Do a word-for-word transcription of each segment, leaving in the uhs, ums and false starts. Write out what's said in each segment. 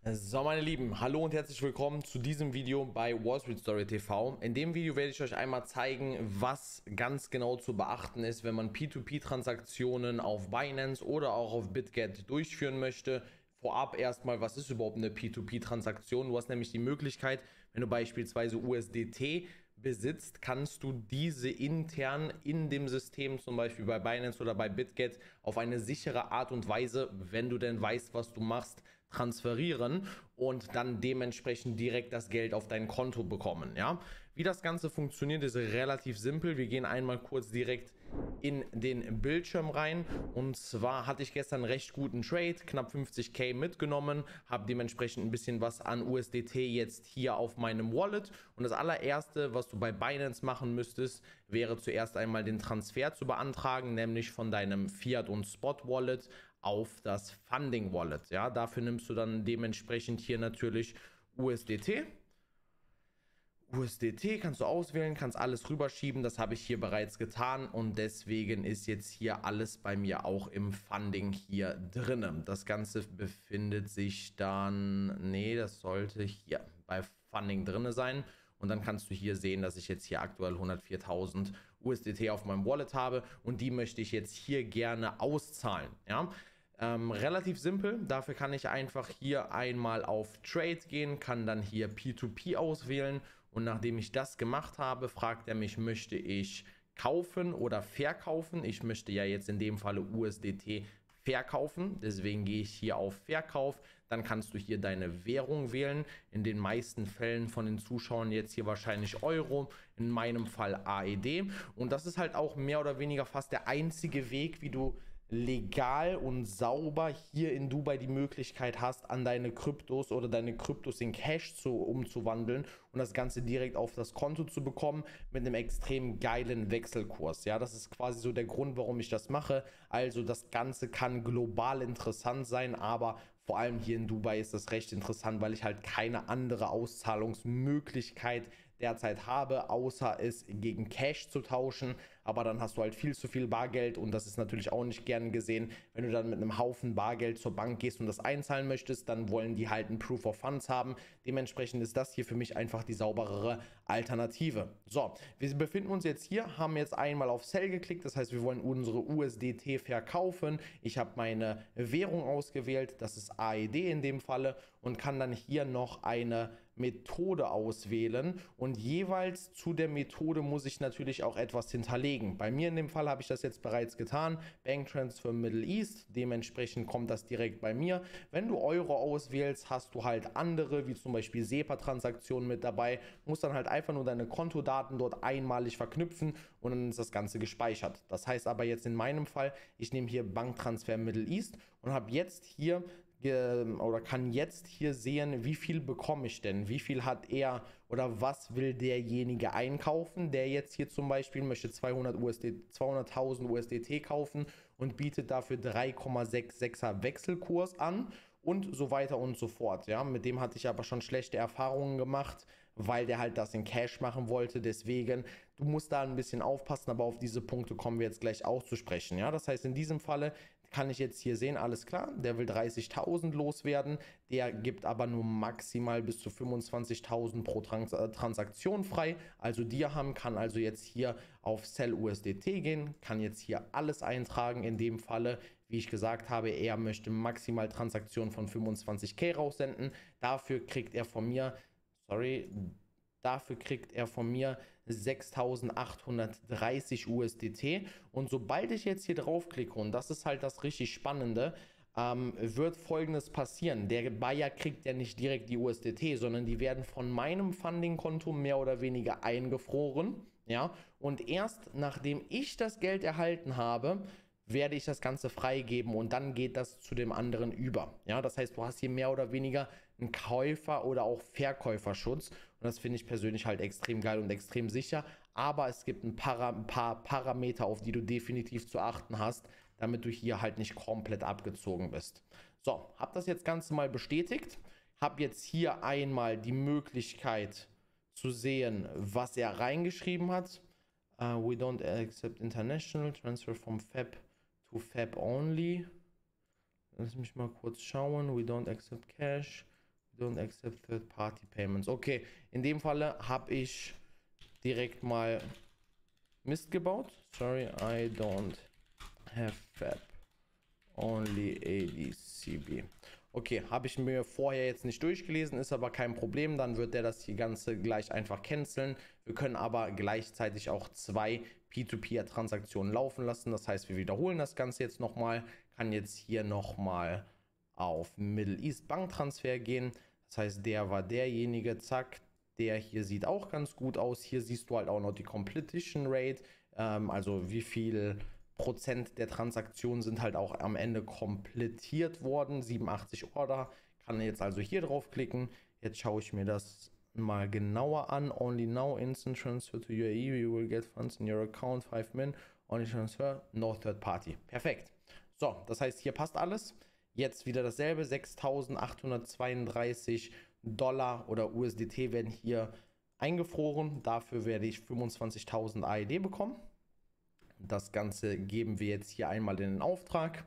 So, meine Lieben, hallo und herzlich willkommen zu diesem Video bei Wall Street Story T V. In dem Video werde ich euch einmal zeigen, was ganz genau zu beachten ist, wenn man P zwei P-Transaktionen auf Binance oder auch auf BitGet durchführen möchte. Vorab erstmal, was ist überhaupt eine P zwei P-Transaktion? Du hast nämlich die Möglichkeit, wenn du beispielsweise U S D T besitzt, kannst du diese intern in dem System, zum Beispiel bei Binance oder bei BitGet, auf eine sichere Art und Weise, wenn du denn weißt, was du machst, transferieren und dann dementsprechend direkt das Geld auf dein Konto bekommen. Ja? Wie das Ganze funktioniert, ist relativ simpel. Wir gehen einmal kurz direkt in den Bildschirm rein, und zwar hatte ich gestern einen recht guten Trade, knapp fünfzigtausend mitgenommen, habe dementsprechend ein bisschen was an U S D T jetzt hier auf meinem Wallet, und das allererste, was du bei Binance machen müsstest, wäre zuerst einmal den Transfer zu beantragen, nämlich von deinem Fiat und Spot Wallet auf das Funding Wallet. Ja, dafür nimmst du dann dementsprechend hier natürlich U S D T. U S D T kannst du auswählen, kannst alles rüberschieben. Das habe ich hier bereits getan, und deswegen ist jetzt hier alles bei mir auch im Funding hier drin. Das Ganze befindet sich dann, nee, das sollte hier bei Funding drin sein. Und dann kannst du hier sehen, dass ich jetzt hier aktuell hundertviertausend U S D T auf meinem Wallet habe, und die möchte ich jetzt hier gerne auszahlen. Ja. Ähm, relativ simpel, dafür kann ich einfach hier einmal auf Trade gehen, kann dann hier P zwei P auswählen, und nachdem ich das gemacht habe, fragt er mich, möchte ich kaufen oder verkaufen. Ich möchte ja jetzt in dem Falle U S D T verkaufen, deswegen gehe ich hier auf Verkauf. Dann kannst du hier deine Währung wählen, in den meisten Fällen von den Zuschauern jetzt hier wahrscheinlich Euro, in meinem Fall A E D, und das ist halt auch mehr oder weniger fast der einzige Weg, wie du legal und sauber hier in Dubai die Möglichkeit hast, an deine Kryptos oder deine Kryptos in Cash zu umzuwandeln und das Ganze direkt auf das Konto zu bekommen mit einem extrem geilen Wechselkurs. Ja, das ist quasi so der Grund, warum ich das mache. Also das Ganze kann global interessant sein, aber vor allem hier in Dubai ist das recht interessant, weil ich halt keine andere Auszahlungsmöglichkeit derzeit habe, außer es gegen Cash zu tauschen. Aber dann hast du halt viel zu viel Bargeld, und das ist natürlich auch nicht gern gesehen. Wenn du dann mit einem Haufen Bargeld zur Bank gehst und das einzahlen möchtest, dann wollen die halt ein Proof of Funds haben. Dementsprechend ist das hier für mich einfach die sauberere Alternative. So, wir befinden uns jetzt hier, haben jetzt einmal auf Sell geklickt, das heißt, wir wollen unsere U S D T verkaufen. Ich habe meine Währung ausgewählt, das ist A E D in dem Falle, und kann dann hier noch eine Methode auswählen, und jeweils zu der Methode muss ich natürlich auch etwas hinterlegen. Bei mir in dem Fall habe ich das jetzt bereits getan, Bank Transfer Middle East, dementsprechend kommt das direkt bei mir. Wenn du Euro auswählst, hast du halt andere, wie zum Beispiel SEPA-Transaktionen mit dabei, musst dann halt einfach nur deine Kontodaten dort einmalig verknüpfen, und dann ist das Ganze gespeichert. Das heißt aber jetzt in meinem Fall, ich nehme hier Banktransfer Middle East und habe jetzt hier oder kann jetzt hier sehen, wie viel bekomme ich denn, wie viel hat er oder was will derjenige einkaufen, der jetzt hier zum Beispiel möchte zweihundert U S D, zweihunderttausend U S D T kaufen und bietet dafür drei Komma sechsundsechziger Wechselkurs an und so weiter und so fort. Ja, mit dem hatte ich aber schon schlechte Erfahrungen gemacht, weil der halt das in Cash machen wollte. Deswegen, du musst da ein bisschen aufpassen, aber auf diese Punkte kommen wir jetzt gleich auch zu sprechen. Ja, das heißt, in diesem Falle kann ich jetzt hier sehen, alles klar, der will dreißigtausend loswerden, der gibt aber nur maximal bis zu fünfundzwanzigtausend pro Trans Transaktion frei. Also Dirham, kann also jetzt hier auf Sell U S D T gehen, kann jetzt hier alles eintragen. In dem Falle, wie ich gesagt habe, er möchte maximal Transaktionen von fünfundzwanzigtausend raussenden. Dafür kriegt er von mir, sorry, Dafür kriegt er von mir sechstausendachthundertdreißig U S D T. Und sobald ich jetzt hier draufklicke, und das ist halt das richtig Spannende, ähm, wird Folgendes passieren. Der Buyer kriegt ja nicht direkt die U S D T, sondern die werden von meinem Funding-Konto mehr oder weniger eingefroren. Ja? Und erst nachdem ich das Geld erhalten habe, werde ich das Ganze freigeben, und dann geht das zu dem anderen über. Ja, das heißt, du hast hier mehr oder weniger einen Käufer- oder auch Verkäuferschutz, und das finde ich persönlich halt extrem geil und extrem sicher, aber es gibt ein paar, ein paar Parameter, auf die du definitiv zu achten hast, damit du hier halt nicht komplett abgezogen bist. So, habe das jetzt Ganze mal bestätigt, habe jetzt hier einmal die Möglichkeit zu sehen, was er reingeschrieben hat. Uh, we don't accept international transfer from F A B to F A B only. Lass mich mal kurz schauen. We don't accept cash. Don't accept third-party payments. Okay, in dem Falle habe ich direkt mal Mist gebaut. Sorry, I don't have F A B. Only A D C B. Okay, habe ich mir vorher jetzt nicht durchgelesen, ist aber kein Problem. Dann wird der das hier Ganze gleich einfach canceln. Wir können aber gleichzeitig auch zwei P zwei P-Transaktionen laufen lassen. Das heißt, wir wiederholen das Ganze jetzt nochmal. Kann jetzt hier nochmal auf Middle East Banktransfer gehen. Das heißt, der war derjenige, zack. Der hier sieht auch ganz gut aus. Hier siehst du halt auch noch die Completion Rate, ähm, also wie viel Prozent der Transaktionen sind halt auch am Ende komplettiert worden. siebenundachtzig Order. Kann jetzt also hier drauf klicken. Jetzt schaue ich mir das mal genauer an. Only now instant transfer to U A E. You will get funds in your account. five min. Only transfer. No third party. Perfekt. So, das heißt, hier passt alles. Jetzt wieder dasselbe. sechstausendachthundertzweiunddreißig Dollar oder U S D T werden hier eingefroren. Dafür werde ich fünfundzwanzigtausend A E D bekommen. Das Ganze geben wir jetzt hier einmal in den Auftrag.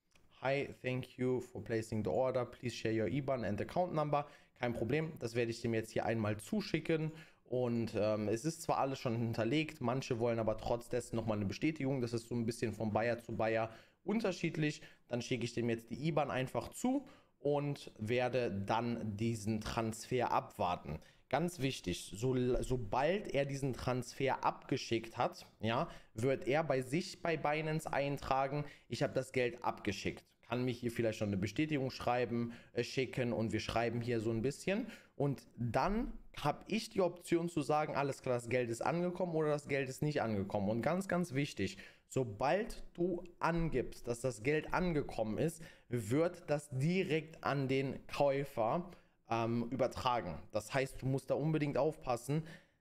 Hi, thank you for placing the order. Please share your I B A N and account number. Kein Problem, das werde ich dem jetzt hier einmal zuschicken. Und ähm, es ist zwar alles schon hinterlegt, manche wollen aber trotz dessen nochmal eine Bestätigung. Das ist so ein bisschen von Buyer zu Buyer unterschiedlich. Dann schicke ich dem jetzt die I B A N einfach zu und werde dann diesen Transfer abwarten. Ganz wichtig, so, sobald er diesen Transfer abgeschickt hat, ja, wird er bei sich bei Binance eintragen, ich habe das Geld abgeschickt. Kann mich hier vielleicht schon eine Bestätigung schreiben, äh, schicken und wir schreiben hier so ein bisschen. Und dann habe ich die Option zu sagen, alles klar, das Geld ist angekommen oder das Geld ist nicht angekommen. Und ganz, ganz wichtig, sobald du angibst, dass das Geld angekommen ist, wird das direkt an den Käufer ähm, übertragen. Das heißt, du musst da unbedingt aufpassen.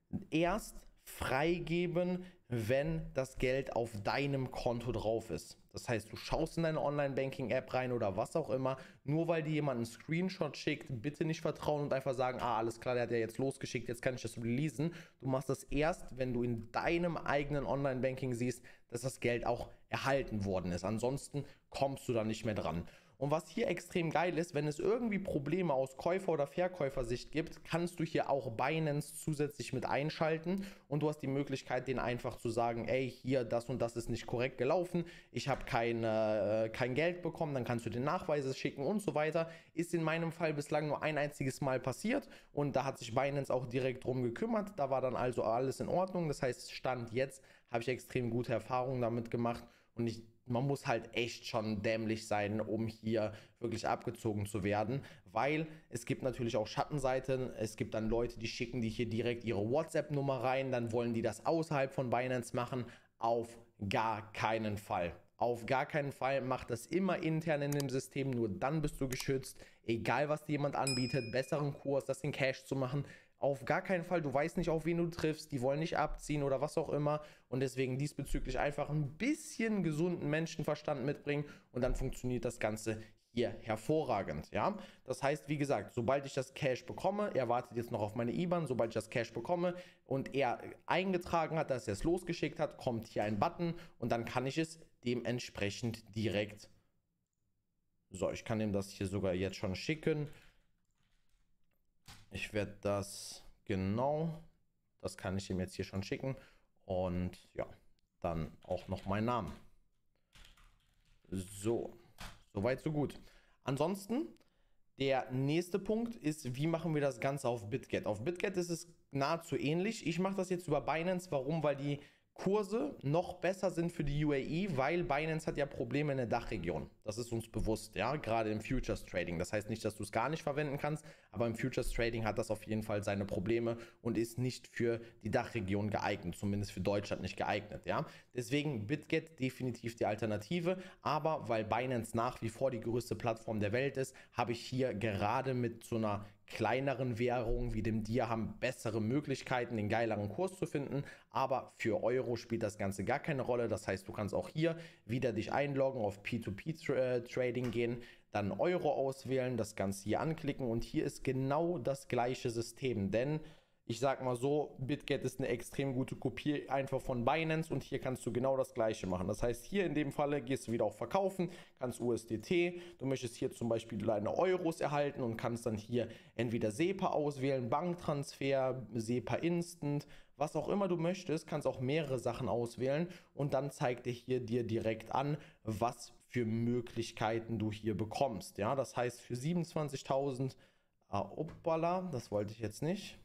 Erst freigeben, wenn das Geld auf deinem Konto drauf ist. Das heißt, du schaust in deine Online-Banking-App rein oder was auch immer. Nur weil dir jemand einen Screenshot schickt, bitte nicht vertrauen und einfach sagen, ah, alles klar, der hat ja jetzt losgeschickt, jetzt kann ich das releasen. Du machst das erst, wenn du in deinem eigenen Online-Banking siehst, dass das Geld auch erhalten worden ist. Ansonsten kommst du da nicht mehr dran. Und was hier extrem geil ist, wenn es irgendwie Probleme aus Käufer- oder Verkäufersicht gibt, kannst du hier auch Binance zusätzlich mit einschalten und du hast die Möglichkeit, denen einfach zu sagen, ey, hier, das und das ist nicht korrekt gelaufen, ich habe kein, äh, kein Geld bekommen, dann kannst du den Nachweise schicken und so weiter. Ist in meinem Fall bislang nur ein einziges Mal passiert und da hat sich Binance auch direkt drum gekümmert, da war dann also alles in Ordnung. Das heißt, Stand jetzt habe ich extrem gute Erfahrungen damit gemacht und ich man muss halt echt schon dämlich sein, um hier wirklich abgezogen zu werden, weil es gibt natürlich auch Schattenseiten. Es gibt dann Leute, die schicken die hier direkt ihre WhatsApp-Nummer rein, dann wollen die das außerhalb von Binance machen. Auf gar keinen Fall. Auf gar keinen Fall, macht das immer intern in dem System, nur dann bist du geschützt. Egal, was dir jemand anbietet, besseren Kurs, das in Cash zu machen. Auf gar keinen Fall, du weißt nicht, auf wen du triffst, die wollen nicht abziehen oder was auch immer und deswegen diesbezüglich einfach ein bisschen gesunden Menschenverstand mitbringen und dann funktioniert das Ganze hier hervorragend, ja. Das heißt, wie gesagt, sobald ich das Cash bekomme, er wartet jetzt noch auf meine I B A N, sobald ich das Cash bekomme und er eingetragen hat, dass er es losgeschickt hat, kommt hier ein Button und dann kann ich es dementsprechend direkt, so, ich kann ihm das hier sogar jetzt schon schicken. Ich werde das, genau, das kann ich ihm jetzt hier schon schicken und ja, dann auch noch meinen Namen. So, soweit so gut. Ansonsten, der nächste Punkt ist, wie machen wir das Ganze auf BitGet? Auf BitGet ist es nahezu ähnlich. Ich mache das jetzt über Binance. Warum? Weil die Kurse noch besser sind für die U A E, weil Binance hat ja Probleme in der Dachregion. Das ist uns bewusst, ja, gerade im Futures Trading. Das heißt nicht, dass du es gar nicht verwenden kannst, aber im Futures Trading hat das auf jeden Fall seine Probleme und ist nicht für die Dachregion geeignet, zumindest für Deutschland nicht geeignet, ja. Deswegen BitGet definitiv die Alternative, aber weil Binance nach wie vor die größte Plattform der Welt ist, habe ich hier gerade mit so einer kleineren Währungen wie dem Dirham bessere Möglichkeiten, den geileren Kurs zu finden, aber für Euro spielt das Ganze gar keine Rolle. Das heißt, du kannst auch hier wieder dich einloggen, auf P zwei P Trading gehen, dann Euro auswählen, das Ganze hier anklicken und hier ist genau das gleiche System, denn Ich sag mal so, Bitget ist eine extrem gute Kopie einfach von Binance und hier kannst du genau das gleiche machen. Das heißt, hier in dem Falle gehst du wieder auf Verkaufen, kannst U S D T, du möchtest hier zum Beispiel deine Euros erhalten und kannst dann hier entweder SEPA auswählen, Banktransfer, SEPA Instant, was auch immer du möchtest, kannst auch mehrere Sachen auswählen und dann zeigt er hier dir direkt an, was für Möglichkeiten du hier bekommst. Ja, das heißt für siebenundzwanzigtausend, ah, hoppala, das wollte ich jetzt nicht.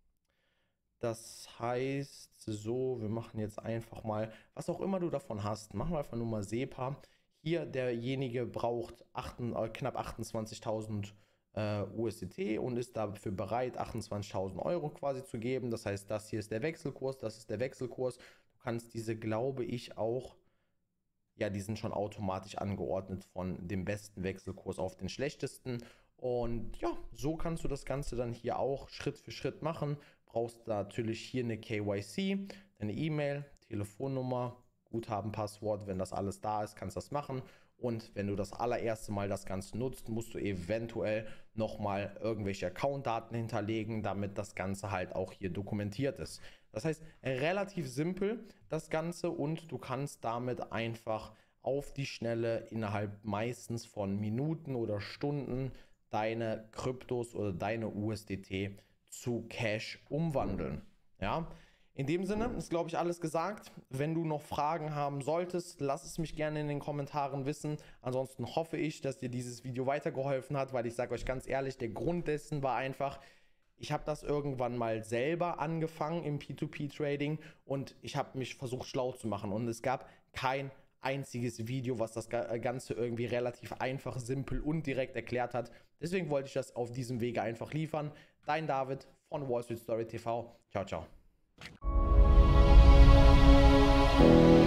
Das heißt so, wir machen jetzt einfach mal, was auch immer du davon hast, machen wir einfach nur mal SEPA. Hier derjenige braucht acht, äh, knapp achtundzwanzigtausend äh, U S D T und ist dafür bereit, achtundzwanzigtausend Euro quasi zu geben. Das heißt, das hier ist der Wechselkurs, das ist der Wechselkurs. Du kannst diese, glaube ich, auch, ja, die sind schon automatisch angeordnet von dem besten Wechselkurs auf den schlechtesten. Und ja, so kannst du das Ganze dann hier auch Schritt für Schritt machen. Brauchst natürlich hier eine K Y C, deine E-Mail, Telefonnummer, Guthaben-Passwort. Wenn das alles da ist, kannst du das machen. Und wenn du das allererste Mal das Ganze nutzt, musst du eventuell nochmal irgendwelche Accountdaten hinterlegen, damit das Ganze halt auch hier dokumentiert ist. Das heißt, relativ simpel das Ganze und du kannst damit einfach auf die Schnelle innerhalb meistens von Minuten oder Stunden deine Kryptos oder deine U S D T zu Cash umwandeln. Ja, in dem Sinne ist, glaube ich, alles gesagt. Wenn du noch Fragen haben solltest, lass es mich gerne in den Kommentaren wissen. Ansonsten hoffe ich, dass dir dieses Video weitergeholfen hat, weil ich sage euch ganz ehrlich, der Grund dessen war einfach, ich habe das irgendwann mal selber angefangen im P zwei P Trading und ich habe mich versucht schlau zu machen und es gab kein einziges Video, was das Ganze irgendwie relativ einfach, simpel und direkt erklärt hat. Deswegen wollte ich das auf diesem Wege einfach liefern. Dein David von Wall Street Story T V. Ciao, ciao.